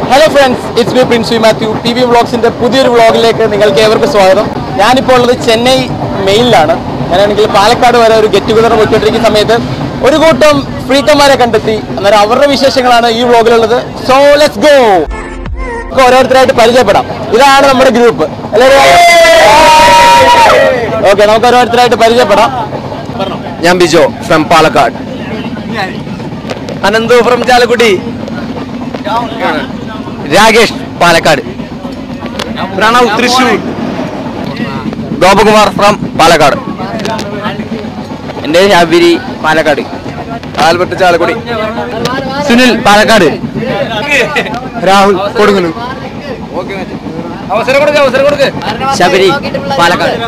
Hello friends, it's me Prince Mathew. TV വ്ളോഗ്സിൻ്റെ പുതിയൊരു വ്ളോഗിലേക്ക് നിങ്ങൾക്ക് ഏവർക്കും സ്വാഗതം. ഞാനിപ്പോൾ ഉള്ളത് ചെന്നൈ മെയിലാണ്. ഞാനാണെങ്കിൽ പാലക്കാട് വരെ ഒരു ഗെറ്റ് ടുഗദർ പോയിക്കൊണ്ടിരിക്കുന്ന സമയത്ത് ഒരു കൂട്ടം ഫ്രീക്കന്മാരെ കണ്ടെത്തി. അന്നേരം അവരുടെ വിശേഷങ്ങളാണ് ഈ വ്ളോഗിലുള്ളത്. So let's go. ഓരോരുത്തരായിട്ട് പരിചയപ്പെടാം. ഇതാണ് നമ്മുടെ ഗ്രൂപ്പ്. ഓക്കെ, നമുക്ക് ഓരോരുത്തരായിട്ട് പരിചയപ്പെടാം. ഞാൻ Bijo from Palakkad. Ananthu from Chalakudy. Rakesh Palakkad. Pranav Thrissur. Gopakumar from Palakkad. എൻ്റെ ശബരി പാലക്കാട്. ആൽബർട്ട് ചാലക്കുടി. സുനിൽ പാലക്കാട്. രാഹുൽ കൊടുങ്ങല്ലൂർ. ശബരി പാലക്കാട്.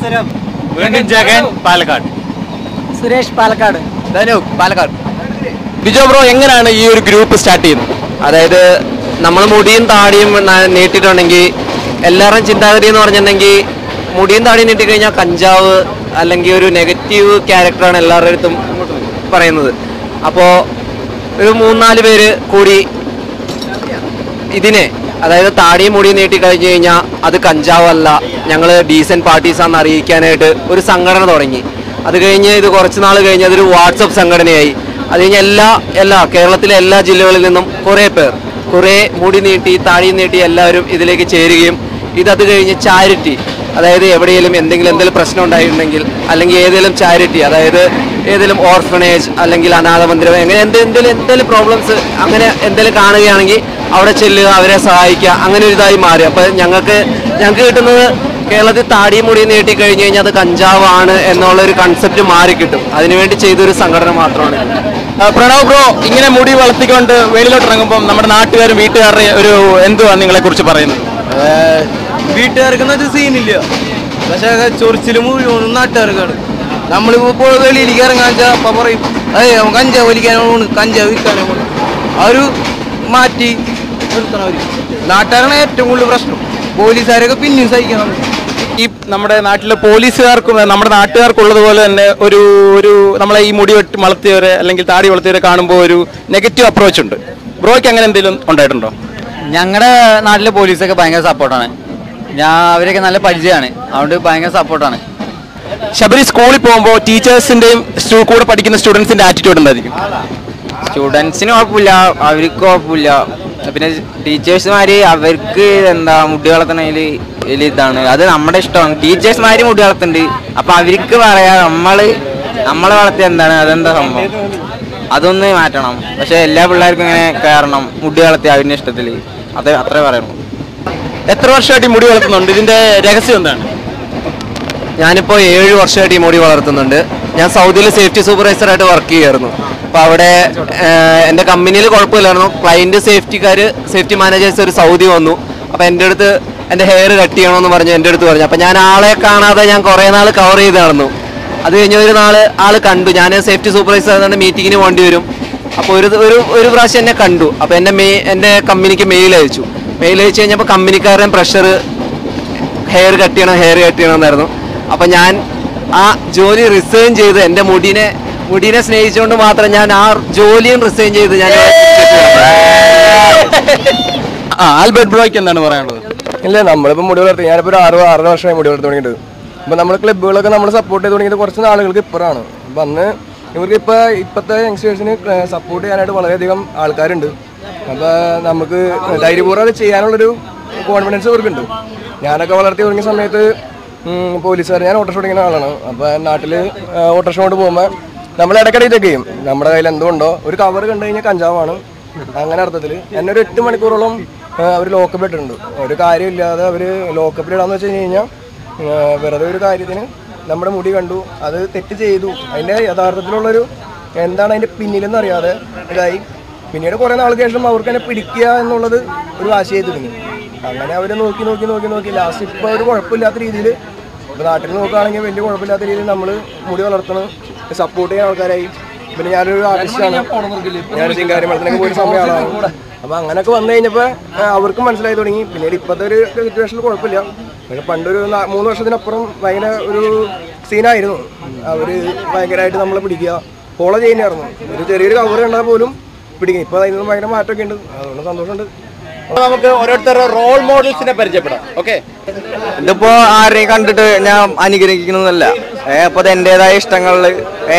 ജഗൻ പാലക്കാട്. സുരേഷ് പാലക്കാട്. ധനു പാലക്കാട്. ബിജോ ബ്രോ, എങ്ങനെയാണ് ഈ ഒരു ഗ്രൂപ്പ് സ്റ്റാർട്ട് ചെയ്യുന്നത്? അതായത് നമ്മൾ മുടിയും താടിയും നീട്ടിയിട്ടുണ്ടെങ്കിൽ എല്ലാവരും ചിന്താഗതി എന്ന് പറഞ്ഞിട്ടുണ്ടെങ്കിൽ മുടിയും താടിയും നീട്ടിക്കഴിഞ്ഞാൽ കഞ്ചാവ് അല്ലെങ്കിൽ ഒരു നെഗറ്റീവ് ക്യാരക്ടറാണ് എല്ലാവരുടെ അടുത്തും പറയുന്നത്. അപ്പോൾ ഒരു 3-4 പേര് കൂടി ഇതിനെ, അതായത് താടിയും മുടിയും നീട്ടിക്കഴിഞ്ഞ് കഴിഞ്ഞാൽ അത് കഞ്ചാവല്ല, ഞങ്ങൾ ഡീസൻറ്റ് പാർട്ടീസാണെന്ന് അറിയിക്കാനായിട്ട് ഒരു സംഘടന തുടങ്ങി. അത് കഴിഞ്ഞ് ഇത് കുറച്ച് നാൾ കഴിഞ്ഞ് അതൊരു വാട്സപ്പ് സംഘടനയായി. അത് കഴിഞ്ഞ് എല്ലാ കേരളത്തിലെ എല്ലാ ജില്ലകളിൽ നിന്നും കുറേ മുടി നീട്ടി താടി നീട്ടി എല്ലാവരും ഇതിലേക്ക് ചേരുകയും അത് കഴിഞ്ഞ് ചാരിറ്റി, അതായത് എവിടെയെങ്കിലും എന്തെങ്കിലും പ്രശ്നം ഉണ്ടായിട്ടുണ്ടെങ്കിൽ അല്ലെങ്കിൽ ഏതെങ്കിലും ചാരിറ്റി, അതായത് ഏതെങ്കിലും ഓർഫനേജ് അല്ലെങ്കിൽ അനാഥ മന്ദിരം, അങ്ങനെ എന്തെങ്കിലും പ്രോബ്ലംസ് അങ്ങനെ എന്തെങ്കിലും കാണുകയാണെങ്കിൽ അവിടെ ചെല്ലുക, അവരെ സഹായിക്കുക, അങ്ങനെ ഒരു ഇതായി മാറി. അപ്പോൾ ഞങ്ങൾക്ക് കിട്ടുന്നത് കേരളത്തിൽ താടിയും മുടിയും നീട്ടി കഴിഞ്ഞ് കഴിഞ്ഞാൽ അത് കഞ്ചാവാണ് എന്നുള്ളൊരു കൺസെപ്റ്റ് മാറിക്കിട്ടും. അതിനുവേണ്ടി ചെയ്തൊരു സംഘടന മാത്രമാണ്. പ്രണവ് ബ്രോ, ഇങ്ങനെ മുടി വളർത്തിക്കൊണ്ട് വെളിയിലോട്ട് ഇറങ്ങുമ്പോൾ നമ്മുടെ നാട്ടുകാരും വീട്ടുകാരുടെ ഒരു എന്തുവാണ് നിങ്ങളെ കുറിച്ച് പറയുന്നത്? വീട്ടുകാർക്കൊന്നും ഒരു സീനില്ല, പക്ഷേ ചൊറിച്ചിൽ മുഴുവനും നാട്ടുകാർക്കാണ്. നമ്മളിപ്പോൾ വെളിയിലേക്ക് ഇറങ്ങാൻ വെച്ചാൽ അപ്പം പറയും അതെ കഞ്ചാവ് വലിക്കാനോ കഞ്ചാവ് വിൽക്കാനോ കൊണ്ട് അവർ മാറ്റി നിർത്തണം. അവർ നാട്ടുകാരാണ് ഏറ്റവും കൂടുതൽ പ്രശ്നം. പോലീസുകാരൊക്കെ പിന്നെയും സഹിക്കണം. ഈ നമ്മുടെ നാട്ടിലെ പോലീസുകാർക്കും നമ്മുടെ നാട്ടുകാർക്കുള്ളതുപോലെ തന്നെ ഒരു നമ്മളെ ഈ മുടി വളർത്തിയവരെ അല്ലെങ്കിൽ താടി വളർത്തിയവരെ കാണുമ്പോൾ ഒരു നെഗറ്റീവ് അപ്രോച്ച് ഉണ്ട്. ബ്രോയ്ക്ക് അങ്ങനെ എന്തെങ്കിലും ഉണ്ടായിട്ടുണ്ടോ? ഞങ്ങളുടെ നാട്ടിലെ പോലീസൊക്കെ ഭയങ്കര സപ്പോർട്ടാണ്. അവരൊക്കെ നല്ല പരിചയമാണ്, അതുകൊണ്ട് ഭയങ്കര സപ്പോർട്ടാണ്. ശബരി, സ്കൂളിൽ പോകുമ്പോൾ ടീച്ചേഴ്സിൻ്റെയും കൂടെ പഠിക്കുന്ന സ്റ്റുഡൻസിൻ്റെ ആറ്റിറ്റ്യൂഡ് എന്തായിരിക്കും? സ്റ്റുഡൻസിന് കുഴപ്പമില്ല, അവർക്ക് കുഴപ്പമില്ല. പിന്നെ ടീച്ചേഴ്സുമാർ അവർക്ക് മുടി വളർത്തണതിൽ വലിയ ഇതാണ്, അത് നമ്മുടെ ഇഷ്ടമാണ്. ടീച്ചേഴ്സുമാർ മുടി വളർത്തുന്നുണ്ട്, അപ്പം അവർക്ക് പറയാം നമ്മളെ വളർത്തിയ എന്താണ്, അതെന്താ സംഭവം, അതൊന്ന് മാറ്റണം. പക്ഷെ എല്ലാ പിള്ളേർക്കും ഇങ്ങനെ കയറണം, മുടി വളർത്തി അവരുടെ ഇഷ്ടത്തിൽ, അത്രേ പറയണം. എത്ര വർഷമായിട്ട് ഈ മുടി വളർത്തുന്നുണ്ട്? ഇതിൻ്റെ രഹസ്യം എന്താണ്? ഞാനിപ്പോൾ 7 വർഷമായിട്ട് ഈ മുടി വളർത്തുന്നുണ്ട്. ഞാൻ സൗദിയിൽ സേഫ്റ്റി സൂപ്പർവൈസറായിട്ട് വർക്ക് ചെയ്യുമായിരുന്നു. അപ്പോൾ അവിടെ എൻ്റെ കമ്പനിയിൽ കുഴപ്പമില്ലായിരുന്നു. ക്ലയൻറ്റ് സേഫ്റ്റി മാനേജേഴ്സ് ഒരു സൗദി വന്നു. അപ്പോൾ എൻ്റെ അടുത്ത് എൻ്റെ ഹെയർ കട്ട് ചെയ്യണമെന്ന് പറഞ്ഞു എൻ്റെ അടുത്ത് പറഞ്ഞു. അപ്പോൾ ഞാൻ ആളെ കാണാതെ ഞാൻ കുറേ നാൾ കവർ ചെയ്ത് നടന്നു. അത് കഴിഞ്ഞ് ഒരു ആൾ കണ്ടു. ഞാൻ സേഫ്റ്റി സൂപ്പർവൈസർ ആയതുകൊണ്ട് മീറ്റിങ്ങിന് പോകേണ്ടി വരും. അപ്പോൾ ഒരു പ്രാവശ്യം എന്നെ കണ്ടു. അപ്പോൾ എൻ്റെ കമ്പനിക്ക് മെയിൽ അയച്ചു കഴിഞ്ഞപ്പോൾ കമ്പനിക്കാരുടെ പ്രഷർ ഹെയർ കട്ട് ചെയ്യണം എന്നായിരുന്നു. അപ്പം ഞാൻ ആ ജോലി റിസൈൻ ചെയ്ത് എൻ്റെ മുടിനെ സ്നേഹിച്ചുകൊണ്ട് മാത്രം ഞാൻ ആ ജോലിയും റിസൈൻ ചെയ്ത് ഞാൻ ആൽബർട്ട് ബ്രോയ്ക്ക് എന്താണ് പറയാനുള്ളത്? ഇല്ല, നമ്മളിപ്പോൾ മുടി വളർത്തി ഞാനിപ്പോൾ ഒരു 6 വർഷമായി മുടി വളർത്തി തുടങ്ങിയിട്ട്. അപ്പോൾ നമ്മൾ ക്ലബ്ബുകളൊക്കെ നമ്മൾ സപ്പോർട്ട് ചെയ്ത് തുടങ്ങിയത് കുറച്ച് നാളുകൾക്ക് ഇപ്പുറമാണ്. അപ്പം അന്ന് ഇവർക്ക് ഇപ്പോഴത്തെ യങ്സ്റ്റേഴ്സിന് സപ്പോർട്ട് ചെയ്യാനായിട്ട് വളരെയധികം ആൾക്കാരുണ്ട്. അപ്പോൾ നമുക്ക് ധൈര്യപൂർവ്വം അത് ചെയ്യാനുള്ളൊരു കോൺഫിഡൻസ് ഇവർക്കുണ്ട്. ഞാനൊക്കെ വളർത്തി തുടങ്ങിയ സമയത്ത് പോലീസുകാർ, ഞാൻ ഓട്ടോറിക്ഷ ഓടിക്കുന്ന ആളാണ്. അപ്പോൾ നാട്ടിൽ ഓട്ടോറിക്ഷ കൊണ്ട് പോകുമ്പോൾ നമ്മൾ ഇടയ്ക്കിടയിൽ ചെക്ക് ചെയ്യും നമ്മുടെ കയ്യിൽ എന്തുകൊണ്ടോ. ഒരു കവർ കണ്ടു കഴിഞ്ഞാൽ കഞ്ചാവാണ്, അങ്ങനെ അർത്ഥത്തിൽ. എന്നെ ഒരു 8 മണിക്കൂറോളം അവർ ലോക്കപ്പ് ഇട്ടിട്ടുണ്ട്. ഒരു കാര്യമില്ലാതെ അവർ ലോക്കപ്പിലിടാന്ന് വെച്ച് കഴിഞ്ഞാൽ വെറുതെ ഒരു കാര്യത്തിന് നമ്മുടെ മുടി കണ്ടു, അത് തെറ്റ് ചെയ്തു, അതിൻ്റെ യഥാർത്ഥത്തിലുള്ളൊരു എന്താണ് അതിൻ്റെ പിന്നിലെന്ന് അറിയാതെ ഇതായി. പിന്നീട് കുറേ നാൾക്ക് ശേഷം അവർക്ക് തന്നെ പിടിക്കുക എന്നുള്ളത് ഒരു വാശിയായി തുടങ്ങി. അങ്ങനെ അവർ നോക്കി ലാസ്റ്റ് ഇപ്പോൾ ഒരു കുഴപ്പമില്ലാത്ത രീതിയിൽ, ഇപ്പോൾ നാട്ടിൽ നോക്കുകയാണെങ്കിൽ വലിയ കുഴപ്പമില്ലാത്ത രീതിയിൽ നമ്മൾ മുടി വളർത്തണം, സപ്പോർട്ട് ചെയ്യാൻ ആൾക്കാരായി. പിന്നെ ഞാനൊരു ആർട്ടിസ്റ്റാണ്, ഞാൻ ചിങ്കാരി മത്സരങ്ങൾക്ക് പോയി സമയമാണ്. അപ്പോൾ അങ്ങനെയൊക്കെ വന്നു കഴിഞ്ഞപ്പോൾ അവർക്കും മനസ്സിലായി തുടങ്ങി. പിന്നീട് ഇപ്പോഴത്തെ ഒരു സിറ്റുവേഷനിൽ കുഴപ്പമില്ല. പക്ഷേ പണ്ടൊരു 3 വർഷത്തിനപ്പുറം ഭയങ്കര ഒരു സീനായിരുന്നു. അവർ ഭയങ്കരമായിട്ട് നമ്മളെ പിടിക്കുക, ഫോളോ ചെയ്യുന്നതായിരുന്നു. ഒരു ചെറിയൊരു കവർ കണ്ടാൽ പോലും പിടിക്കും. ഇപ്പോൾ അതിൽ നിന്ന് ഭയങ്കര മാറ്റമൊക്കെ ഉണ്ട്, അതുകൊണ്ട് സന്തോഷമുണ്ട്. നമുക്ക് ഓരോരുത്തരുടെ റോൾ മോഡൽസിനെ പരിചയപ്പെടാം. ഓക്കെ, ഇതിപ്പോ ആരെയും കണ്ടിട്ട് ഞാൻ അനുഗ്രഹിക്കണമെന്നല്ല. അപ്പൊ എന്റേതായ ഇഷ്ടങ്ങളില്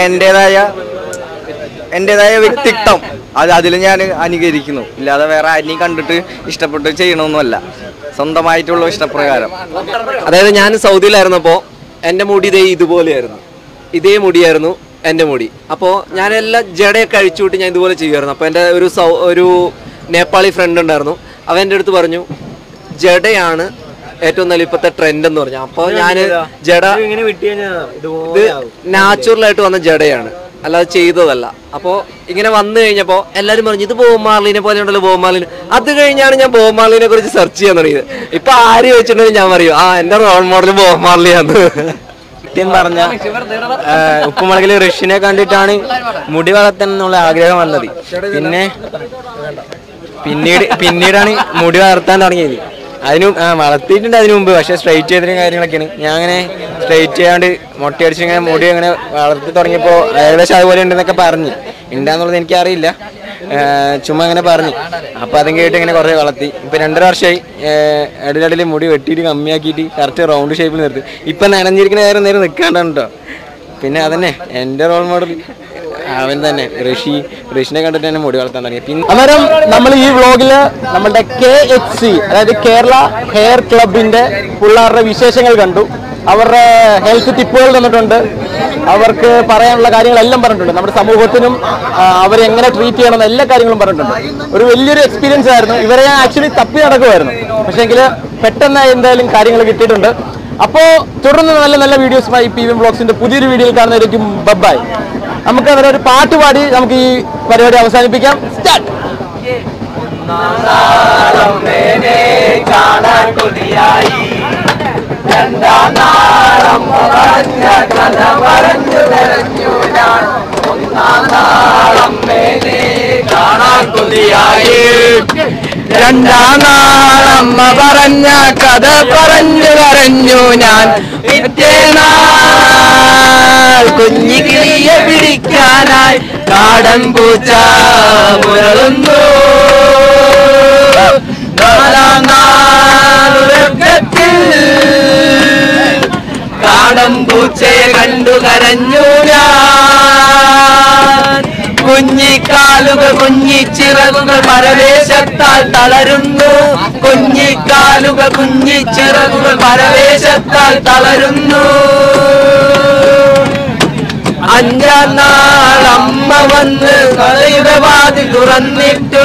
എന്റേതായ വ്യക്തിത്വം അതിൽ ഞാൻ അനുകരിക്കുന്നു. ഇല്ലാതെ വേറെ ആരെയും കണ്ടിട്ട് ഇഷ്ടപ്പെട്ട് ചെയ്യണമെന്നല്ല, സ്വന്തമായിട്ടുള്ള ഇഷ്ടപ്രകാരം. അതായത് ഞാൻ സൗദിയിലായിരുന്നപ്പോൾ എൻ്റെ മുടി ഇതുപോലെയായിരുന്നു, ഇതേ മുടിയായിരുന്നു എൻ്റെ മുടി. അപ്പോൾ ഞാനെല്ലാം ജടയൊക്കെ അഴിച്ചുവിട്ട് ഞാൻ ഇതുപോലെ ചെയ്യുമായിരുന്നു. അപ്പോൾ എൻ്റെ ഒരു നേപ്പാളി ഫ്രണ്ട് ഉണ്ടായിരുന്നു. അവൻ എൻ്റെ അടുത്ത് പറഞ്ഞു ജടയാണ് ഏറ്റവും നല്ല ഇപ്പോഴത്തെ ട്രെൻഡ് എന്ന് പറഞ്ഞു. അപ്പോൾ ഞാൻ ജട ഇത് നാച്ചുറലായിട്ട് വന്ന ജടയാണ്, അല്ലാതെ ചെയ്തതല്ല. അപ്പോൾ ഇങ്ങനെ വന്നു കഴിഞ്ഞപ്പോൾ എല്ലാവരും പറഞ്ഞു ഇത് ബോബ് മാർലിനെ പോലെ ഉണ്ടല്ലോ, ബോബ് മാർലിന്. അത് കഴിഞ്ഞാണ് ഞാൻ ബോബ് മാർലിനെ കുറിച്ച് സെർച്ച് ചെയ്യാൻ തുടങ്ങിയത്. ഇപ്പൊ ആര് ചോദിച്ചിട്ടുണ്ടെങ്കിൽ ഞാൻ പറയും എൻ്റെ റോൾ മോഡൽ ബോബ് മാർലിയാണ്. സത്യം പറഞ്ഞ ഉപ്പുമുളകിൽ ഋഷിനെ കണ്ടിട്ടാണ് മുടി വളർത്താൻ എന്നുള്ള ആഗ്രഹം വന്നത്. പിന്നീടാണ് മുടി വളർത്താൻ തുടങ്ങിയത്. വളർത്തിയിട്ടുണ്ട് അതിനു മുമ്പ്, പക്ഷെ സ്ട്രൈറ്റ് ചെയ്തിട്ടും കാര്യങ്ങളൊക്കെയാണ്. ഞാൻ അങ്ങനെ സ്ട്രൈറ്റ് ചെയ്യാണ്ട് മൊട്ടയടിച്ച് ഇങ്ങനെ മുടി അങ്ങനെ വളർത്തി തുടങ്ങിയപ്പോൾ ഏകദേശം അതുപോലെ ഉണ്ടെന്നൊക്കെ പറഞ്ഞ്. ഉണ്ടാന്നുള്ളത് എനിക്കറിയില്ല, ചുമ്മാ അങ്ങനെ പറഞ്ഞു. അപ്പം അതും കേട്ട് ഇങ്ങനെ കുറേ വളർത്തി. ഇപ്പം 2.5 വർഷമായി ഇടയിലിടയിൽ മുടി വെട്ടിയിട്ട് കമ്മിയാക്കിയിട്ട് കറക്റ്റ് റൗണ്ട് ഷേപ്പിൽ നിർത്തി. ഇപ്പം നനഞ്ഞിരിക്കുന്ന നേരം നിൽക്കാണ്ടാണ് കേട്ടോ. പിന്നെ അതന്നെ എൻ്റെ റോൾ മോഡൽ അവൻ തന്നെ, ഋഷിനെ കണ്ടിട്ട് തന്നെ മുടി വളർത്താൻ തുടങ്ങി. പിന്നെ അന്നേരം നമ്മൾ ഈ വ്ളോഗില് നമ്മളുടെ KHC അതായത് കേരള ഹെയർ ക്ലബിന്റെ പിള്ളേരുടെ വിശേഷങ്ങൾ കണ്ടു. അവരുടെ ഹെൽത്ത് ടിപ്പുകൾ തന്നിട്ടുണ്ട്, അവർക്ക് പറയാനുള്ള കാര്യങ്ങളെല്ലാം പറഞ്ഞിട്ടുണ്ട്. നമ്മുടെ സമൂഹത്തിനും അവരെങ്ങനെ ട്രീറ്റ് ചെയ്യണമെന്ന് എല്ലാ കാര്യങ്ങളും പറഞ്ഞിട്ടുണ്ട്. ഒരു വലിയൊരു എക്സ്പീരിയൻസ് ആയിരുന്നു. ഇവരെ ഞാൻ ആക്ച്വലി തപ്പി നടക്കുമായിരുന്നു, പക്ഷേങ്കിൽ പെട്ടെന്ന് എന്തായാലും കാര്യങ്ങൾ കിട്ടിയിട്ടുണ്ട്. അപ്പോൾ തുടർന്ന് നല്ല നല്ല വീഡിയോസുമായി PVM വ്ളോഗ്സിന്റെ പുതിയൊരു വീഡിയോയിൽ കാണുന്നതായിരിക്കും. ബൈ. നമുക്ക് അവരെ ഒരു പാട്ട് പാടി നമുക്ക് ഈ പരിപാടി അവസാനിപ്പിക്കാം. സ്റ്റാർട്ട്. രണ്ടാം നാളമ്മ പറഞ്ഞ കഥ പറഞ്ഞു കരഞ്ഞു ഞാൻ. പിറ്റേനാൾ കുഞ്ഞിക്കിളിയെ പിടിക്കാനായി കാടൻ പൂച്ച മുരളുന്നു. നാലാം നാളുറക്കത്തിൽ കാടൻ പൂച്ചയെ കണ്ടു കരഞ്ഞു ഞാൻ. കുഞ്ഞിക്കാലുകൾ കുഞ്ഞിച്ചിറകുകൾ പരവേശത്താൽ തളരുന്നു. കുഞ്ഞിക്കാലുകൾ കുഞ്ഞിച്ചിറകുകൾ പരവേശത്താൽ തളരുന്നു. 5-ാം നാൾ അമ്മ വന്ന് കളിയുടെ വാതിൽ തുറന്നിട്ടു.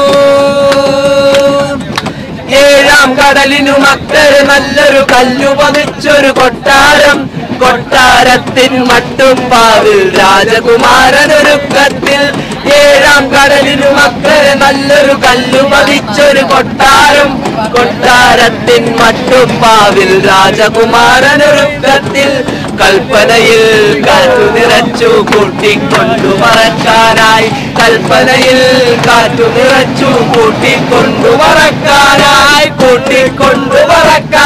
7-ാം കടലിനു മക്കള് നല്ലൊരു കല്ലു പതിച്ചൊരു കൊട്ടാരം. കൊട്ടാരത്തിൻ മട്ടുപ്പാവിൽ രാജകുമാരനൊരുക്കത്തിൽ. 7-ാം കടലിനു മക്കള് നല്ലൊരു കല്ലു പതിച്ചൊരു കൊട്ടാരം. കൊട്ടാരത്തിൻ മട്ടുപ്പാവിൽ രാജകുമാരനൊരുക്കത്തിൽ. കൽപ്പനയിൽ കാറ്റു നിറച്ചു കൂട്ടിക്കൊണ്ടു പറക്കാനായി. കൽപ്പനയിൽ കാറ്റു നിറച്ചു കൂട്ടിക്കൊണ്ടു പറക്കാനായി. കൂട്ടിക്കൊണ്ടു പറക്കാൻ